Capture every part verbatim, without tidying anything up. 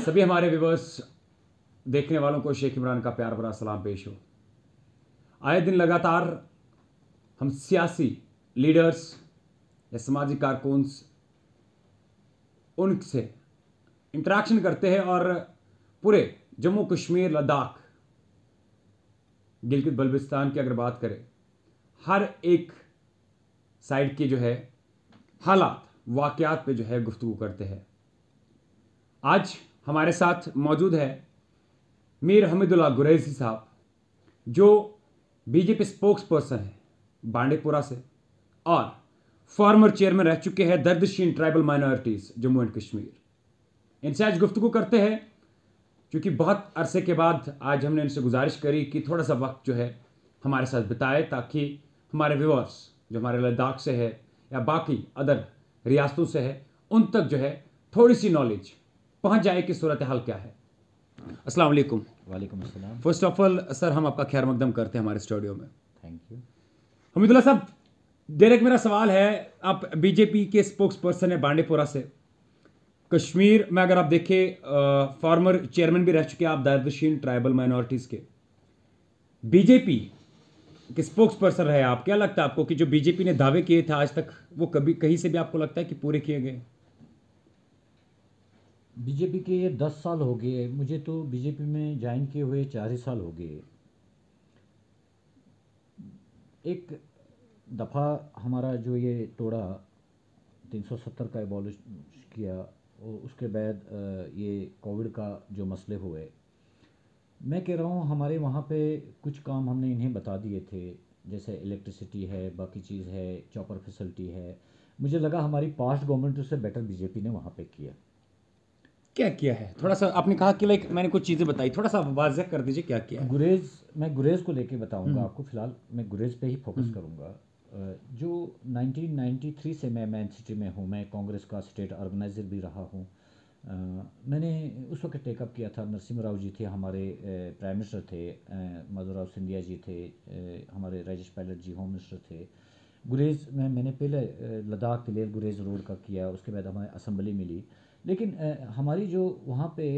सभी हमारे व्यूवर्स देखने वालों को शेख इमरान का प्यार भरा सलाम पेश हो। आए दिन लगातार हम सियासी लीडर्स या समाजी कारकुन्स उनसे इंटरेक्शन करते हैं और पूरे जम्मू कश्मीर, लद्दाख, गिलगित बल्तिस्तान की अगर बात करें, हर एक साइड के जो है हालात, वाकयात पे जो है गुफ्तगू करते हैं। आज हमारे साथ मौजूद है मीर हमीदुल्लाह गुरैजी साहब, जो बीजेपी स्पोक्स पर्सन है बांडीपुरा से और फॉर्मर चेयरमैन रह चुके हैं दर्दशीन tribal minorities Jammu and Kashmir. इनसे आज गुफ्तगू करते हैं, क्योंकि बहुत अरसे के बाद आज हमने इनसे गुजारिश करी कि थोड़ा सा वक्त जो है हमारे साथ बिताए, ताकि हमारे व्यूअर्स जो हमारे लद्दाख से है या बाकी अदर रियासतों से है, उन तक जो है थोड़ी सी नॉलेज पहुंच जाए कि सूरत हाल क्या है। अस्सलाम वालेकुम। वालेकुम अस्सलाम। फर्स्ट ऑफ ऑल सर, हम आपका खैर मकदम करते हैं हमारे स्टूडियो में। Thank you. हमीदुल्लाह साहब, डायरेक्ट मेरा सवाल है, आप बीजेपी के स्पोक्स पर्सन है बांडीपुरा से। कश्मीर में अगर आप देखें, फॉर्मर चेयरमैन भी रह चुके हैं आप दर्दशीन ट्राइबल माइनॉरिटीज़ के। बीजेपी के स्पोक्स पर्सन रहे आप, क्या लगता है आपको कि जो बीजेपी ने दावे किए थे आज तक, वो कभी कहीं से भी आपको लगता है कि पूरे किए गए? बीजेपी के ये दस साल हो गए, मुझे तो बीजेपी में ज्वाइन किए हुए चार ही साल हो गए। एक दफ़ा हमारा जो ये तोड़ा तीन सौ सत्तर का एबॉलिश किया, और उसके बाद ये कोविड का जो मसले हुए, मैं कह रहा हूँ हमारे वहाँ पे कुछ काम हमने इन्हें बता दिए थे, जैसे इलेक्ट्रिसिटी है, बाकी चीज़ है, चॉपर फैसिलिटी है। मुझे लगा हमारी पास्ट गवर्नमेंट से बेटर बीजेपी ने वहाँ पे किया। क्या किया है? थोड़ा सा आपने कहा कि लाइक मैंने कुछ चीज़ें बताई, थोड़ा सा वाज़ह कर दीजिए क्या किया है। गुरेज, मैं गुरेज को लेके बताऊंगा आपको। फ़िलहाल मैं गुरेज पे ही फोकस करूंगा। जो नाइनटीन नाइंटी थ्री से मैं मैन सिटी में हूँ, मैं कांग्रेस का स्टेट ऑर्गेनाइज़र भी रहा हूँ। मैंने उस वक्त टेकअप किया था, नरसिम्हा राव जी थे हमारे प्राइम मिनिस्टर थे, माधवराव सिंधिया जी थे हमारे, राजेश पायलट जी होम मिनिस्टर थे। गुरेज में मैंने पहले लद्दाख के लिए गुरेज रोड का किया, उसके बाद हमें असम्बली मिली। लेकिन हमारी जो वहाँ पे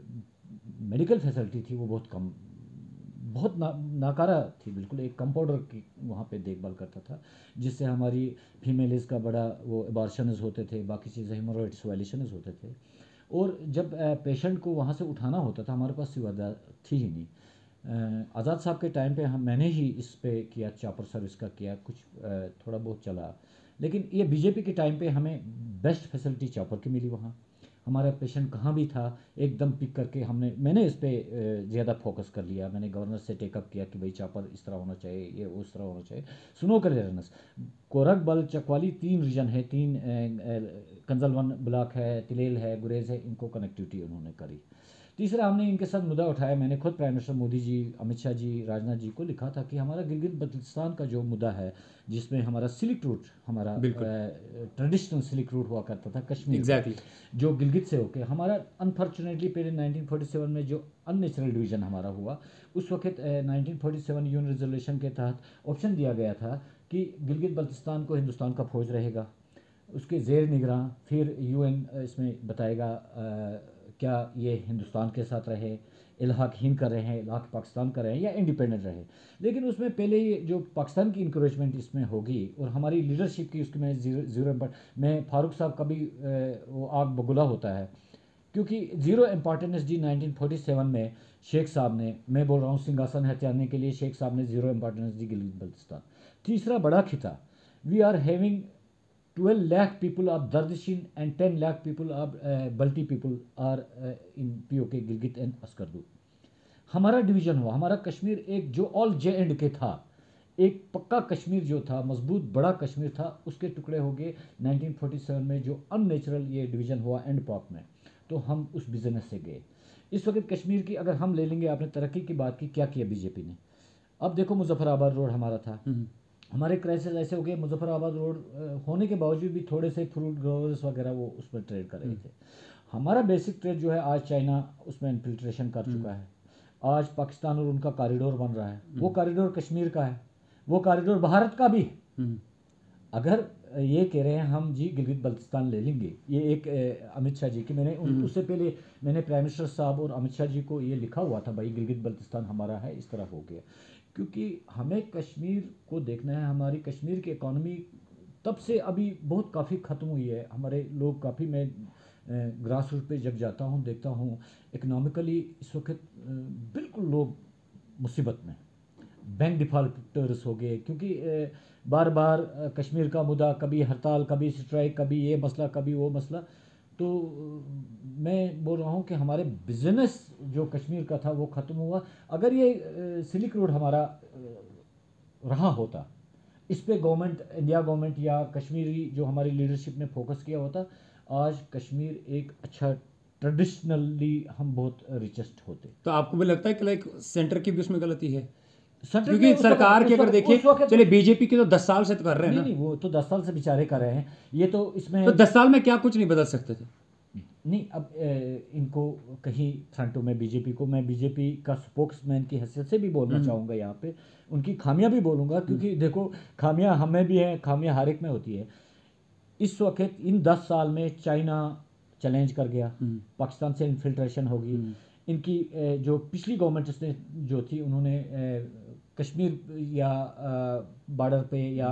मेडिकल फैसिलिटी थी वो बहुत कम, बहुत ना, नाकारा थी बिल्कुल। एक कंपाउंडर की वहाँ पे देखभाल करता था, जिससे हमारी फीमेल्स का बड़ा वो एबॉर्शंस होते थे, बाकी चीज़ें हेमोरॉइड्स वायलेशंस होते थे। और जब पेशेंट को वहाँ से उठाना होता था, हमारे पास सुविधा थी ही नहीं। आज़ाद साहब के टाइम पे हम मैंने ही इस पे किया, चॉपर सर्विस का किया, कुछ थोड़ा बहुत चला। लेकिन ये बीजेपी के टाइम पे हमें बेस्ट फैसिलिटी चॉपर की मिली। वहाँ हमारा पेशेंट कहाँ भी था एकदम पिक करके हमने मैंने इस पर ज़्यादा फोकस कर लिया। मैंने गवर्नर से टेकअप किया कि भाई चॉपर इस तरह होना चाहिए, ये उस तरह होना चाहिए। स्नो क्लियरेंस, कोरकबल, चकवाली, तीन रीजन है, तीन कंजलवन ब्लॉक है, तिलेल है, गुरेज है, इनको कनेक्टिविटी उन्होंने करी। तीसरा, हमने इनके साथ मुद्दा उठाया, मैंने खुद प्राइम मिनिस्टर मोदी जी, अमित शाह जी, राजनाथ जी को लिखा था कि हमारा गिलगित बल्तिस्तान का जो मुद्दा है, जिसमें हमारा सिल्क रूट, हमारा ट्रेडिशनल सिल्क रूट हुआ करता था कश्मीर एग्जैक्टली exactly. जो गिलगित से होके हमारा अनफॉर्चुनेटली पहले नाइनटीन फोर्टी सेवन में जो अननेचुरल डिवीज़न हमारा हुआ, उस वक्त nineteen forty seven UN resolution के तहत ऑप्शन दिया गया था कि गिलगित बल्तिस्तान को हिंदुस्तान का फौज रहेगा, उसके ज़ेर निगरान, फिर यूएन इसमें बताएगा आ, क्या ये हिंदुस्तान के साथ रहे, इलाहाक हिंद कर रहे हैं, इलाहाक पाकिस्तान कर रहे हैं, या इंडिपेंडेंट रहे। लेकिन उसमें पहले ये जो पाकिस्तान की इंक्रोचमेंट इसमें होगी और हमारी लीडरशिप की, उसकी मैं जीरो जीरो मैं फारूक साहब का भी वो आग बगुला होता है, क्योंकि ज़ीरो इम्पॉर्टेंस जी नाइनटीन फोर्टी सेवन में शेख साहब ने, मैं बोल रहा हूँ सिंहासन हथियाने के लिए शेख साहब ने ज़ीरो इम्पॉर्टेंस दी गिलगित बल्तिस्तान। तीसरा बड़ा खिता, we are having twelve lakh people of Dardishin and ten lakh people of uh, Balti people are uh, in P O K Gilgit and Skardu. हमारा डिवीज़न हुआ, हमारा कश्मीर एक जो ऑल जे एंड के था, एक पक्का कश्मीर जो था, मजबूत बड़ा कश्मीर था, उसके टुकड़े हो गए नाइनटीन फोर्टी सेवन में जो अननेचुरल ये डिवीज़न हुआ एंड पॉक में। तो हम उस बिजनेस से गए। इस वक्त कश्मीर की अगर हम ले लेंगे, आपने तरक्की की बात की, क्या किया बीजेपी ने? अब देखो, मुजफ्फराबाद रोड हमारा था, हमारे क्राइसिस ऐसे हो गए, मुजफ्फराबाद रोड होने के बावजूद भी थोड़े से फ्रूट ग्रोवर्स वगैरह वो उसमें ट्रेड कर रहे थे। हमारा बेसिक ट्रेड जो है आज चाइना उसमें इन्फिल्ट्रेशन कर चुका है। आज पाकिस्तान और उनका कॉरिडोर बन रहा है, वो कॉरिडोर कश्मीर का है, वो कॉरिडोर भारत का भी। अगर ये कह रहे हैं हम जी गिलगित बल्तिस्तान ले लेंगे, ये एक अ, अमित शाह जी की, मैंने उन- उससे पहले मैंने प्राइम मिनिस्टर साहब और अमित शाह जी को ये लिखा हुआ था, भाई गिलगित बल्तिस्तान हमारा है, इस तरह हो गया। क्योंकि हमें कश्मीर को देखना है, हमारी कश्मीर की इकॉनमी तब से अभी बहुत काफ़ी ख़त्म हुई है। हमारे लोग काफ़ी, मैं ग्रास रूट पे जब जाता हूँ देखता हूँ इकोनॉमिकली इस वक्त अ, बिल्कुल लोग मुसीबत में, बैंक डिफॉल्टर्स हो गए, क्योंकि अ, बार बार अ, कश्मीर का मुद्दा, कभी हड़ताल, कभी स्ट्राइक, कभी ये मसला, कभी वो मसला। तो अ, मैं बोल रहा हूँ कि हमारे बिजनेस जो कश्मीर का था वो ख़त्म हुआ। अगर ये अ, सिल्क रोड हमारा अ, रहा होता, इस पे गवर्नमेंट, इंडिया गवर्नमेंट या कश्मीरी जो हमारी लीडरशिप ने फोकस किया होता, आज कश्मीर एक अच्छा, ट्रेडिशनली हम बहुत रिचेस्ट होते। तो आपको भी लगता है कि लाइक सेंटर की भी उसमें गलती है? सेंट्रल क्योंकि में उस सरकार वक्त की उस अगर वक्त देखिए, उस वक्त चलिए बीजेपी की तो दस साल से तो कर रहे हैं नहीं ना, नहीं, वो तो दस साल से बेचारे कर रहे हैं, ये तो तो इसमें दस साल में क्या कुछ नहीं बदल सकते थे? नहीं। अब ए, इनको कहीं फ्रंटों में बीजेपी को, मैं बीजेपी का स्पोक्समैन की हैसियत से भी बोलना चाहूँगा, यहाँ पे उनकी खामियां भी बोलूँगा, क्योंकि देखो खामियां हमें भी हैं, खामियां हर एक में होती है। इस वक्त इन दस साल में चाइना चैलेंज कर गया, पाकिस्तान से इन्फिल्ट्रेशन होगी, इनकी ए, जो पिछली गवर्नमेंट ने जो थी, उन्होंने ए, कश्मीर या बॉर्डर पे या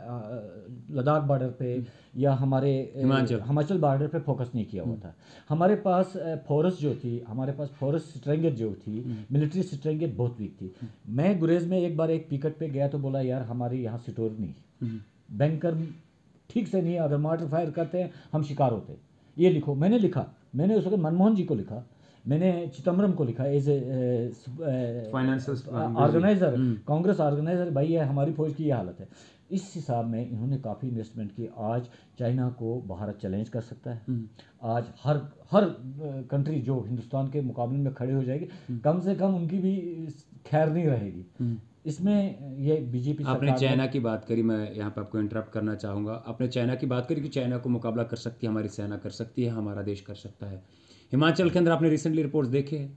लद्दाख बॉर्डर पे या हमारे ए, हिमाचल हिमाचल बॉर्डर पे फोकस नहीं किया हुआ था। हमारे पास फोर्स जो थी, हमारे पास फोर्स स्ट्रेंथ जो थी, मिलिट्री स्ट्रेंथ बहुत वीक थी। मैं गुरेज में एक बार एक पिकट पे गया तो बोला यार हमारे यहाँ सिटोर नहीं, बैंकर ठीक से नहीं है, अगर मॉर्टर फायर करते हैं हम शिकार होते। ये लिखो, मैंने लिखा, मैंने उस वक्त मनमोहन जी को लिखा, मैंने चिदम्बरम को लिखा as a financial organiser, Congress organiser, भाई ये हमारी फौज की ये हालत है। इस हिसाब में इन्होंने काफ़ी इन्वेस्टमेंट की। आज चाइना को भारत चैलेंज कर सकता है, आज हर हर कंट्री जो हिंदुस्तान के मुकाबले में खड़े हो जाएगी, कम से कम उनकी भी खैर नहीं रहेगी। इसमें ये बीजेपी आपने सरकार चाइना की बात करी, मैं यहाँ पे आपको इंटरप्ट करना चाहूँगा। आपने चाइना की बात करी कि चाइना को मुकाबला कर सकती है हमारी सेना, कर सकती है, हमारा देश कर सकता है। हिमाचल के अंदर आपने रिसेंटली रिपोर्ट्स देखे हैं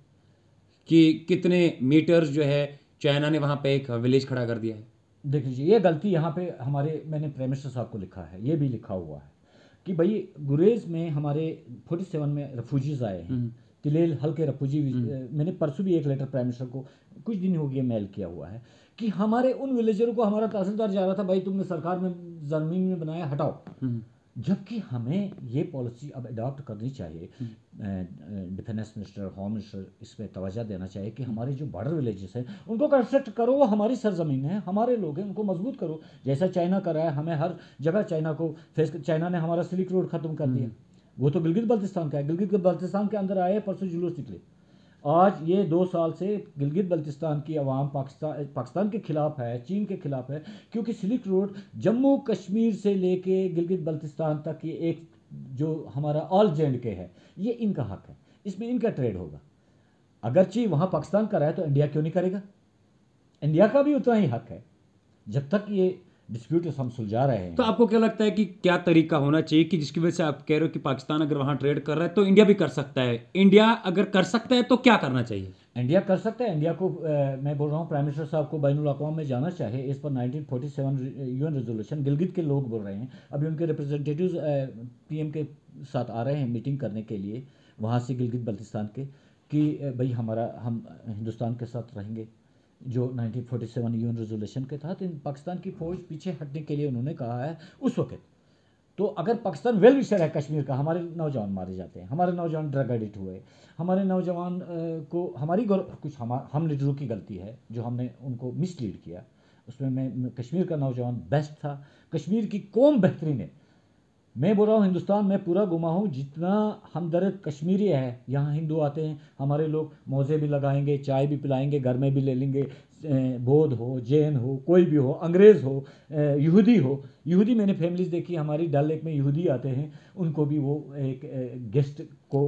कि कितने मीटर्स जो है चाइना ने वहाँ पे एक विलेज खड़ा कर दिया है। देख लीजिए, ये गलती यहाँ पे हमारे, मैंने प्राइम मिनिस्टर साहब को लिखा है, ये भी लिखा हुआ है कि भाई गुरेज में हमारे सैंतालीस में रेफ्यूजीज आए हैं, तिलेल हल्के रेफ्यूजी। मैंने परसों भी एक लेटर प्राइम मिनिस्टर को कुछ दिन हो गए मेल किया हुआ है कि हमारे उन विलेजरों को, हमारा तहसीलदार जा रहा था, भाई तुमने सरकार में ज़मीन में बनाया, हटाओ। जबकि हमें ये पॉलिसी अब अडॉप्ट करनी चाहिए, डिफेंस मिनिस्टर, होम मिनिस्टर इस पर तवज्जो देना चाहिए कि हमारे जो बॉर्डर विलेजेस हैं उनको कंस्ट्रक्ट करो, वो हमारी सरजमीन है, हमारे लोग हैं, उनको मजबूत करो, जैसा चाइना कर रहा है। हमें हर जगह चाइना को फेस, चाइना ने हमारा सिल्क रोड ख़त्म कर दिया, वो तो गिलगित बल्तिस्तान का है, गिलगित बल्तिस्तान के अंदर आए, परसों जुलूस निकले। आज ये दो साल से गिलगित बल्तिस्तान की आवाम पाकिस्तान पाकिस्तान के खिलाफ है, चीन के खिलाफ है, क्योंकि सिल्क रोड जम्मू कश्मीर से लेके गिलगित बल्तिस्तान तक ये एक जो हमारा ऑल जे एंड के है, ये इनका हक है, इसमें इनका ट्रेड होगा। अगरचे वहाँ पाकिस्तान का रहा है तो इंडिया क्यों नहीं करेगा? इंडिया का भी उतना ही हक है। जब तक ये डिस्प्यूट हम सुलझा रहे हैं। तो आपको क्या लगता है कि क्या तरीका होना चाहिए कि जिसकी वजह से आप कह रहे हो कि पाकिस्तान अगर वहाँ ट्रेड कर रहा है तो इंडिया भी कर सकता है, इंडिया अगर कर सकता है तो क्या करना चाहिए? इंडिया कर सकता है। इंडिया को आ, मैं बोल रहा हूँ प्राइम मिनिस्टर साहब को बैनुल अक़वाम में जाना चाहिए। इस पर nineteen forty seven UN resolution, Gilgit के लोग बोल रहे हैं, अभी उनके रिप्रेजेंटेटिव्स पीएम के साथ आ रहे हैं मीटिंग करने के लिए वहाँ से गिलगित बल्तिस्तान के, कि भाई हमारा, हम हिंदुस्तान के साथ रहेंगे। जो nineteen forty seven UN resolution के तहत इन पाकिस्तान की फ़ौज पीछे हटने के लिए उन्होंने कहा है उस वक्त। तो अगर पाकिस्तान वेल विशर है कश्मीर का, हमारे नौजवान मारे जाते हैं, हमारे नौजवान ड्रग एडिक्ट हुए, हमारे नौजवान को हमारी कुछ हम हम लीडरों की गलती है जो हमने उनको मिसलीड किया। उसमें मैं, कश्मीर का नौजवान बेस्ट था, कश्मीर की कौम बेहतरीन है। मैं बोल रहा हूँ हिंदुस्तान में पूरा घुमा हूँ, जितना हमदर्द कश्मीरी है, यहाँ हिंदू आते हैं, हमारे लोग मौजे भी लगाएंगे, चाय भी पिलाएंगे, घर में भी ले लेंगे, बौद्ध हो, जैन हो, कोई भी हो, अंग्रेज़ हो, यहूदी हो। यहूदी मैंने फैमिलीज देखी, हमारी डल लेक में यहूदी आते हैं, उनको भी वो एक गेस्ट को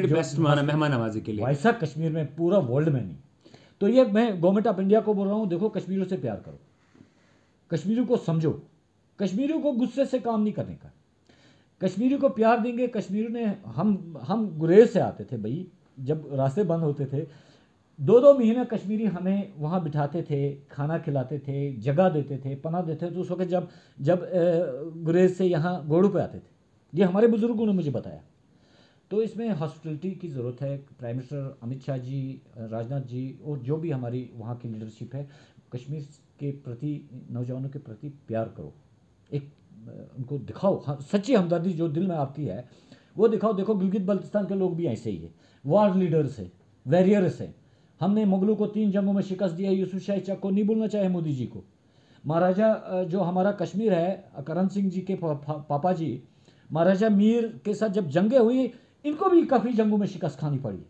मेहमान नवाजी के लिए। वैसा कश्मीर में पूरा वर्ल्ड में नहीं। तो ये मैं गवर्नमेंट ऑफ इंडिया को बोल रहा हूँ, देखो कश्मीरियों से प्यार करो, कश्मीरियों को समझो, कश्मीरियों को गुस्से से काम नहीं करने का, कश्मीरी को प्यार देंगे। कश्मीर ने, हम हम गुरेज से आते थे भाई, जब रास्ते बंद होते थे दो दो महीने कश्मीरी हमें वहाँ बिठाते थे, खाना खिलाते थे, जगह देते थे, पनाह देते थे। तो उस वक्त जब जब अ, गुरेज से यहाँ गोड़ू पे आते थे, ये हमारे बुजुर्गों ने मुझे बताया। तो इसमें हॉस्पिटलिटी की ज़रूरत है। प्राइम मिनिस्टर अमित शाह जी, राजनाथ जी और जो भी हमारी वहाँ की लीडरशिप है, कश्मीर के प्रति, नौजवानों के प्रति प्यार करो, एक अ, उनको दिखाओ, हाँ, सच्ची हमदर्दी जो दिल में आपकी है वो दिखाओ। देखो गिलगित बल्तिस्तान के लोग भी ऐसे ही है, वार लीडर्स है, वैरियर्स है। हमने मुगलों को तीन जंगों में शिकस्त दिया। यूसुफ शाही चक को नहीं भूलना चाहे मोदी जी को। महाराजा अ, जो हमारा कश्मीर है, करण सिंह जी के पा, पा, पापा जी, महाराजा मीर के साथ जब जंगें हुई, इनको भी काफ़ी जंगों में शिकस्त खानी पड़ी।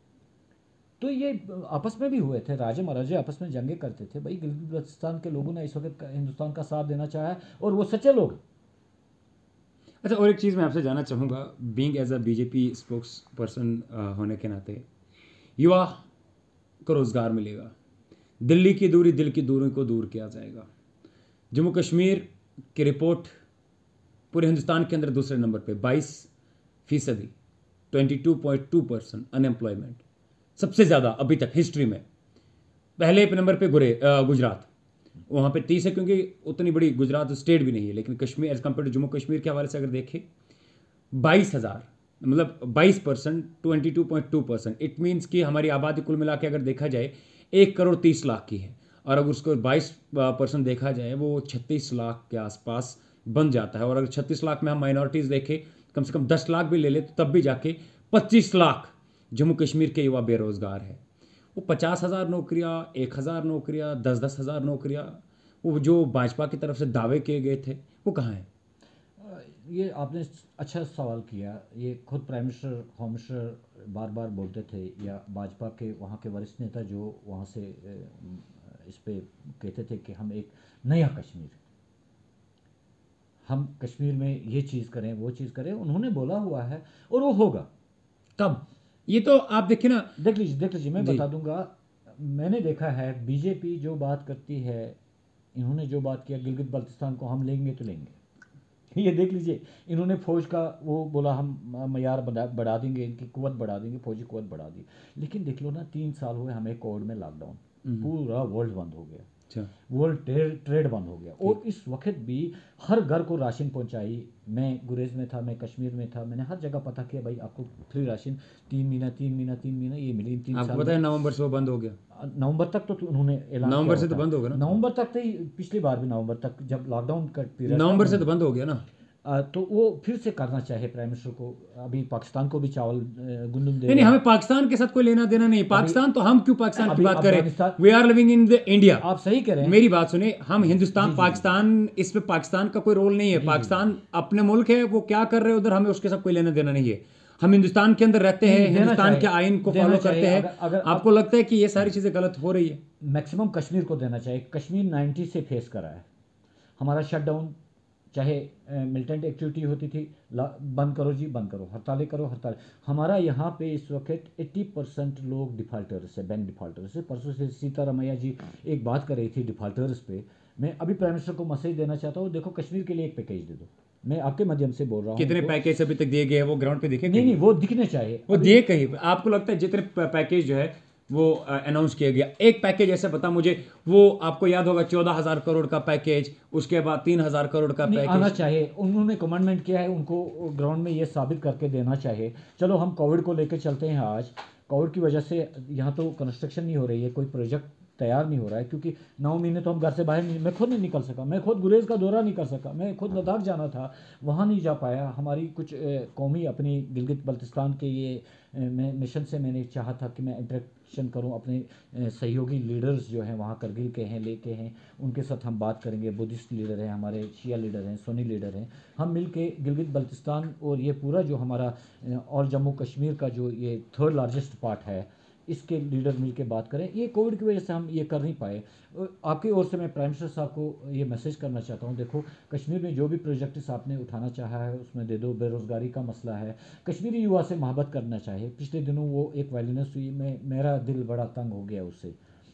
तो ये आपस में भी हुए थे, राजे महाराजे आपस में जंगें करते थे। भाई गिलगित बल्तिस्तान के लोगों ने इस वक्त हिंदुस्तान का साथ देना चाहा है और वो सच्चे लोग हैं। अच्छा, और एक चीज़ मैं आपसे जानना चाहूँगा, being as a BJP spokesperson होने के नाते, युवा को रोज़गार मिलेगा, दिल्ली की दूरी दिल की दूरी को दूर किया जाएगा। जम्मू कश्मीर की रिपोर्ट पूरे हिंदुस्तान के अंदर दूसरे नंबर पे, बाईस फीसदी twenty two point two percent unemployment, सबसे ज़्यादा अभी तक हिस्ट्री में। पहले पे नंबर पे गुरे अ, गुजरात, वहाँ पे तीस है, क्योंकि उतनी बड़ी गुजरात स्टेट भी नहीं है। लेकिन Kashmir as compare to Jammu Kashmir के हवाले से अगर देखें, बाईस हज़ार मतलब बाईस percent twenty two point two percent it means कि हमारी आबादी कुल मिला के अगर देखा जाए एक करोड़ तीस लाख की है, और अगर उसको बाईस परसेंट देखा जाए वो छत्तीस लाख के आसपास बन जाता है। और अगर छत्तीस लाख में हम माइनॉरिटीज़ देखें, कम से कम दस लाख भी ले ले तो तब भी जाके पच्चीस लाख जम्मू कश्मीर के युवा बेरोजगार है। वो पचास हज़ार नौकरियाँ, एक हज़ार नौकरियाँ, दस दस हज़ार नौकरियाँ, वो जो भाजपा की तरफ से दावे किए गए थे वो कहाँ हैं? अ, ये आपने अच्छा सवाल किया। ये खुद प्राइम मिनिस्टर, होम मिनिस्टर बार बार बोलते थे, या भाजपा के वहाँ के वरिष्ठ नेता जो वहाँ से अ, इस पे कहते थे कि हम एक नया कश्मीर, हम कश्मीर में ये चीज़ करें, वो चीज़ करें। उन्होंने बोला हुआ है और वो होगा। कब? ये तो आप देखिए ना, देख लीजिए देख लीजिए मैं जी। बता दूंगा। मैंने देखा है बीजेपी जो बात करती है, इन्होंने जो बात किया, गिलगित बल्तिस्तान को हम लेंगे तो लेंगे। ये देख लीजिए, इन्होंने फौज का वो बोला, हम मयार बढ़ा बढ़ा देंगे, इनकी कुवत बढ़ा देंगे, फौजी कुवत बढ़ा दी। लेकिन देख लो ना, तीन साल हुए हमें कोविड में लॉकडाउन, पूरा वर्ल्ड बंद हो गया, अच्छा, वर्ल्ड ट्रेड ट्रेड बंद हो गया। और इस वक्त भी हर घर को राशन पहुंचाई। मैं गुरेज में था, मैं कश्मीर में था, मैंने हर जगह पता किया, भाई आपको फ्री राशन तीन महीना तीन महीना तीन महीना ये मिली। तीन आपको साल पता है में नवंबर से वो बंद हो गया? नवंबर तक तो उन्होंने ऐलान नवंबर किया से तो होता। बंद होगा ना? नवंबर तक तो ही, पिछली बार भी नवंबर तक जब लॉकडाउन का पीरियड नवंबर से तो बंद हो गया ना? आ, तो वो फिर से करना चाहे प्राइम मिनिस्टर को। अभी पाकिस्तान को भी चावल अ, गुंदुम दे नहीं नहीं, रहे हैं। हमें पाकिस्तान के साथ कोई लेना देना नहीं। पाकिस्तान तो हम क्यों पाकिस्तान की अभी बात करें? Afghanistan- we are living in the India. आप सही कह रहे हैं। मेरी बात सुनिए, हम हिंदुस्तान जी, जी, पाकिस्तान, इसमें पाकिस्तान का कोई रोल नहीं है। जी, जी, पाकिस्तान अपने मुल्क है, वो क्या कर रहे हैं उधर हमें उसके साथ कोई लेना देना नहीं है। हम हिंदुस्तान के अंदर रहते हैं, नहीं, देना हिंदुस्तान चाहिए, के आइन को देना फॉलो चाहिए। करते हैं। अगर- अगर आपको लगता है कि ये सारी चीजें गलत हो रही है? मैक्सिमम कश्मीर को देना चाहिए। कश्मीर नाइन्टी से फेस करा है हमारा शटडाउन, चाहे मिलिटेंट एक्टिविटी होती थी, ला- बंद करो जी, बंद करो, हड़तालें करो, हड़ताल। हमारा यहाँ पे इस वक्त अस्सी परसेंट लोग डिफॉल्टर्स है, बैंक डिफॉल्टर्स है। परसों से सीतारमैया जी एक बात कर रही थी डिफॉल्टर्स पे। मैं अभी प्राइम मिनिस्टर को मैसेज देना चाहता हूँ, देखो कश्मीर के लिए एक पैकेज दे दो। मैं आपके माध्यम से बोल रहा हूँ। कितने उनको- पैकेज अभी तक दिए गए हैं वो ग्राउंड पे दिखे? नहीं नहीं, वो दिखने चाहिए। वो दिए कहीं? आपको लगता है जितने पैकेज जो है वो अनाउंस किया गया, एक पैकेज ऐसे बता मुझे, वो आपको याद होगा चौदह हजार करोड़ का पैकेज, उसके बाद तीन हजार करोड़ का नहीं, आना पैकेज। चाहिए। उन्होंने कमांडमेंट किया है, उनको ग्राउंड में ये साबित करके देना चाहिए। चलो हम कोविड को लेकर चलते हैं। आज कोविड की वजह से यहाँ तो कंस्ट्रक्शन नहीं हो रही है, कोई प्रोजेक्ट तैयार नहीं हो रहा है, क्योंकि नौ महीने तो हम घर से बाहर नहीं, मैं खुद नहीं निकल सका, मैं खुद गुरेज का दौरा नहीं कर सका, मैं खुद लद्दाख जाना था, वहाँ नहीं जा पाया। हमारी कुछ अ, कौमी अपनी गिलगित बल्तिस्तान के ये अ, मैं मिशन से मैंने चाहा था कि मैं इंटरेक्शन करूं अपने अ, सहयोगी लीडर्स जो हैं वहाँ करगिल के हैं, लेके हैं, उनके साथ हम बात करेंगे। बुद्धिस्ट लीडर हैं हमारे, शिया लीडर हैं, सुन्नी लीडर हैं, हम मिल के गिलगित बल्तिस्तान और ये पूरा जो हमारा अ, और जम्मू कश्मीर का जो ये थर्ड लार्जेस्ट पार्ट है, इसके लीडर मिल के बात करें। ये कोविड की वजह से हम ये कर नहीं पाए। आपकी ओर से मैं प्राइम मिनिस्टर साहब को ये मैसेज करना चाहता हूँ, देखो कश्मीर में जो भी प्रोजेक्ट्स आपने उठाना चाहा है उसमें दे दो। बेरोज़गारी का मसला है, कश्मीरी युवा से मोहब्बत करना चाहिए। पिछले दिनों वो एक वायलेंस हुई, मैं मेरा दिल बड़ा तंग हो गया उससे,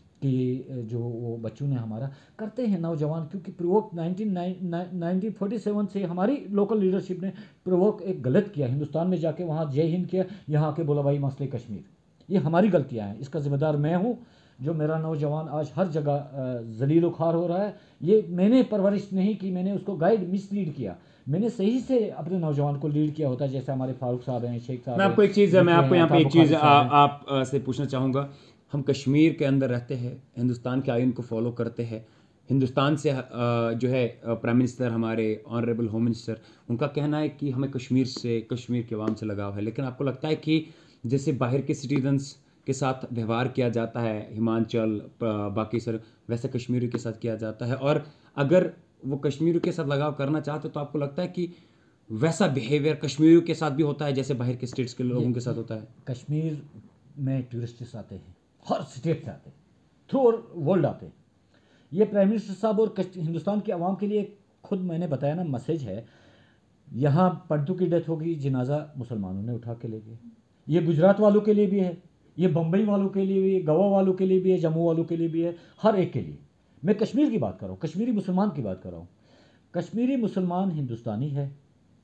कि जो वो बच्चों ने हमारा करते हैं नौजवान, क्योंकि provoke nineteen nineteen forty seven से हमारी लोकल लीडरशिप ने प्रोवोक एक गलत किया, हिंदुस्तान में जाके वहाँ जय हिंद किया, यहाँ आके बोला भाई मसले कश्मीर। ये हमारी गलतियां हैं, इसका जिम्मेदार मैं हूँ। जो मेरा नौजवान आज हर जगह जलील खार हो रहा है, ये मैंने परवरिश नहीं की, मैंने उसको गाइड मिसलीड किया। मैंने सही से अपने नौजवान को लीड किया होता, जैसे हमारे फारूक साहब हैं, शेख साहब मैं हैं, आपको एक चीज़ मैं दूसरे आपको हैं, यहाँ पे एक ताबुक चीज़ खालिद साहब हैं। आप आ, से पूछना चाहूँगा। हम कश्मीर के अंदर रहते हैं, हिंदुस्तान के आइन को फॉलो करते हैं, हिंदुस्तान से आ, जो है प्राइम मिनिस्टर हमारे ऑनरेबल होम मिनिस्टर, उनका कहना है कि हमें कश्मीर से, कश्मीर के अवाम से लगाव है। लेकिन आपको लगता है कि जैसे बाहर के सिटीजन्स के साथ व्यवहार किया जाता है हिमाचल बाकी सर, वैसे कश्मीरी के साथ किया जाता है? और अगर वो कश्मीरी के साथ लगाव करना चाहते तो आपको लगता है कि वैसा बिहेवियर कश्मीरियों के साथ भी होता है जैसे बाहर के स्टेट्स के लोगों के साथ होता है? कश्मीर में टूरिस्ट्स आते हैं, हर स्टेट से आते हैं, थ्रू वर्ल्ड आते हैं। ये प्राइम मिनिस्टर साहब और हिंदुस्तान की आवाम के लिए खुद मैंने बताया ना मैसेज है। यहाँ पंटू की डेथ होगी, जनाजा मुसलमानों ने उठा के ले गए। ये गुजरात वालों के लिए भी है, ये बम्बई वालों के लिए भी है, गोवा वालों के लिए भी है, जम्मू वालों के लिए भी है, हर एक के लिए। मैं कश्मीर की बात कर रहा हूँ, कश्मीरी मुसलमान की बात कर रहा हूँ। कश्मीरी मुसलमान हिंदुस्तानी है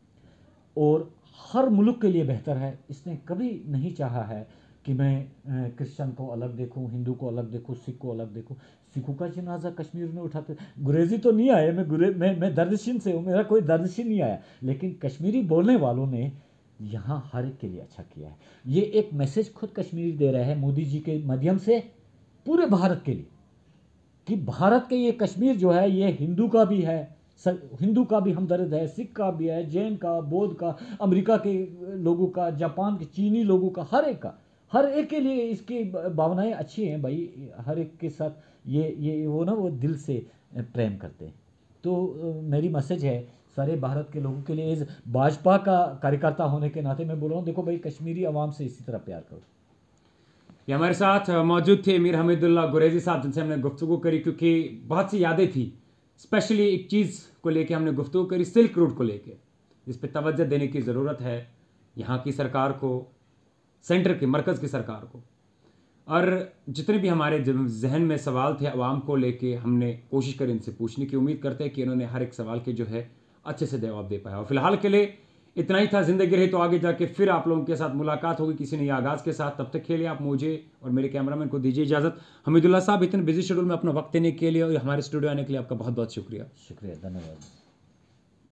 और हर मुल्क के लिए बेहतर है। इसने कभी नहीं चाहा है कि मैं क्रिश्चियन को अलग देखूं, हिंदू को अलग देखूं, सिख को अलग देखूं। सिखों का जनाजा कश्मीर ने उठाते, गुरेजी तो नहीं आए, मैं गुरे मैं मैं दर्दशिन से हूँ, मेरा कोई दर्दशिन नहीं आया, लेकिन कश्मीरी बोलने वालों ने यहाँ हर एक के लिए अच्छा किया है। ये एक मैसेज खुद कश्मीरी दे रहा है मोदी जी के माध्यम से पूरे भारत के लिए, कि भारत के ये कश्मीर जो है ये हिंदू का भी है, हिंदू का भी हमदर्द है, सिख का भी है, जैन का, बौद्ध का, अमेरिका के लोगों का, जापान के, चीनी लोगों का, हर एक का, हर एक के लिए इसकी भावनाएं अच्छी हैं भाई। हर एक के साथ ये ये वो ना वो दिल से प्रेम करते हैं। तो मेरी मैसेज है सारे भारत के लोगों के लिए, इस भाजपा का कार्यकर्ता होने के नाते मैं बोल रहा हूँ, देखो भाई कश्मीरी आवाम से इसी तरह प्यार करो। ये हमारे साथ मौजूद थे मीर हमीदुल्लाह गुरेजी साहब, जिनसे हमने गुफ्तगू करी, क्योंकि बहुत सी यादें थी। स्पेशली एक चीज़ को लेके हमने गुफ्तगू करी, सिल्क रूट को लेके, जिस पे तवज्जो देने की ज़रूरत है यहाँ की सरकार को, सेंटर की, मरकज़ की सरकार को। और जितने भी हमारे जहन में सवाल थे अवाम को लेके, हमने कोशिश करी इनसे पूछने की। उम्मीद करते हैं कि इन्होंने हर एक सवाल के जो है अच्छे से जवाब दे पाया। और फिलहाल के लिए इतना ही था। ज़िंदगी रही तो आगे जाके फिर आप लोगों के साथ मुलाकात होगी किसी नए आगाज़ के साथ। तब तक के लिए आप मुझे और मेरे कैमरामैन को दीजिए इजाज़त। हमीदुल्लाह साहब, इतने बिजी शेड्यूल में अपना वक्त देने के लिए और हमारे स्टूडियो आने के लिए आपका बहुत बहुत शुक्रिया। शुक्रिया, धन्यवाद।